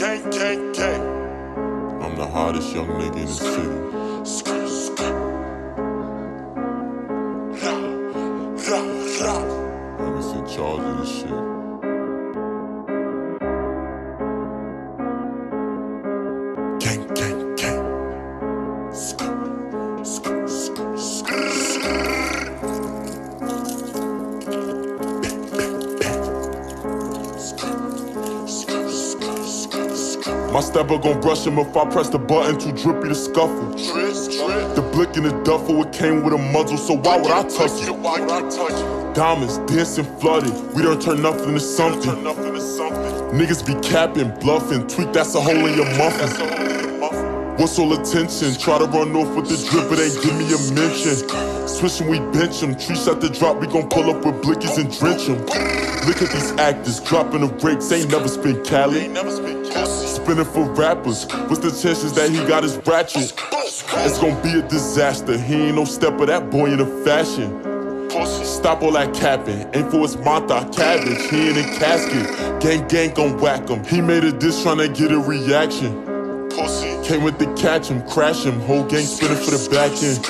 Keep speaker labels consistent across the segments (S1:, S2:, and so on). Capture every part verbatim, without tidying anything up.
S1: gang, gang, gang.
S2: I'm the hottest young nigga in the city.
S1: Skirt, skirt. Ra, ra, ra.
S2: Niggas in charge of this shit.
S1: Gang, gang, gang. Skirt, skirt, skirt, skirt.
S2: My stepper gon' brush him if I press the button, too drippy to scuffle.
S1: Drip, drip.
S2: The blick in the duffel, it came with a muzzle, so why would I touch it?
S1: Why would I touch it?
S2: Diamonds dancing flooded, we don't turn nothing to something.
S1: Turn nothing to something.
S2: Niggas be capping, bluffing, tweak, that's a hole in your muffin.
S1: That's a hole in your muffin.
S2: What's all attention? Try to run off with the drip, it ain't give me a mention. Switching, we bench him, tree shot the drop, we gon' pull up with blickies and drench him. Look at these actors, dropping the brakes, ain't never spin Cali.
S1: Ain't never spin Cali.
S2: Spinning for rappers, what's the chances that he got his ratchet? It's gon' be a disaster, he ain't no stepper, that boy in a fashion. Stop all that capping, ain't for his mata, cabbage, he ain't in casket. Gang gang gon' whack him, he made a diss tryna get a reaction. Came with the catch him, crash him, whole gang spinning for the back end.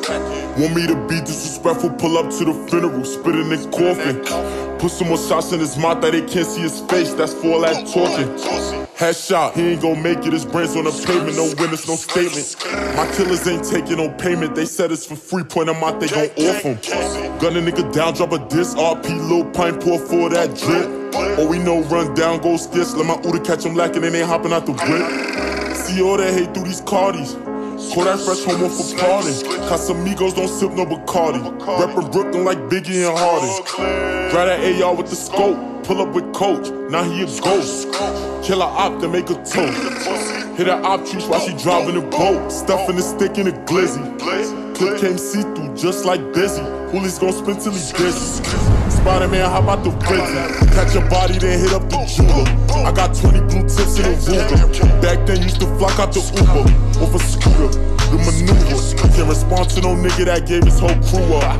S2: Want me to be disrespectful, pull up to the funeral, spit in the coffin. Put some more shots in his mouth that they can't see his face, that's for all that talking. Headshot, he ain't gon' make it, his brains on the pavement, no witness, no statement. My killers ain't taking no payment, they said it's for free, point them out, they gon' off him. Gun a nigga down, drop a diss, R P, Lil Pint, pour for that drip. All we know, run down, go skits, let my Uda catch him lacking and they hopping out the whip. See all that hate through these Cardis. Call that fresh homo for pardon. Casamigos don't sip no Bacardi. Reppin' Brooklyn like Biggie and Harden. Grab that A R with the scope. Pull up with Coach, now he a ghost. Kill a op to make a toast. Hit a op tree while she driving a boat. Stuffing the stick in a glizzy. Clip came see-through just like Busy. Hoolies gon' spin till he dizzy. Spider-Man hop out the Rizzy. Catch a body then hit up the jeweler. I got twenty blue tips in a Ruger. Back then used to flock out the Uber. Off a scooter, the maneuver. Can't respond to no nigga that gave his whole crew up.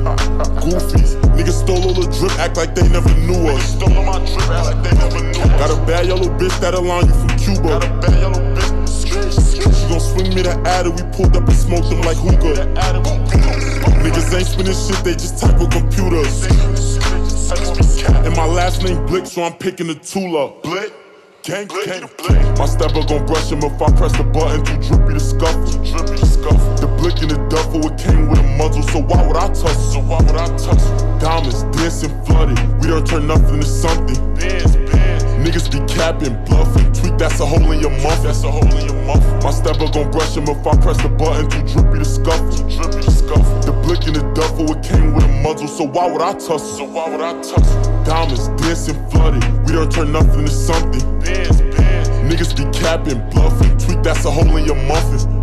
S2: Goofies, niggas stole all the drip, act like they never knew us.
S1: Stole all my drip, act like they never knew us.
S2: Got a bad yellow bitch that'll line you from Cuba.
S1: Got a bad yellow bitch.
S2: She gon' swing me the adder, we pulled up and smoked them like hookah. Niggas ain't spinning shit, they just type with computers. And my last name Blick, so I'm picking the tool up. Blick, gang, gang, Blick. My stepper gon' brush him if I press the button, too drippy to scuffle. Drippy to scuffle. The blick in the duffel, it came with a muzzle, so why would I touch it? So why would I touch it? Diamonds dancing flooded, we don't turn nothing to something. Bands, bands. Niggas be capping, bluffing, tweak, that's a hole in your muffin. That's a hole in your muffin. My stepper gon' brush him if I press the button, too drippy to scuffle. Drippy to scuffle. The blick in the duffel, it came with a muzzle, so why would I touch it? So why would I touch it? Diamonds dancing flooded, we don't turn nothing to something. Bands, bands. Niggas be capping, bluffing, tweak, that's a hole in your muffin.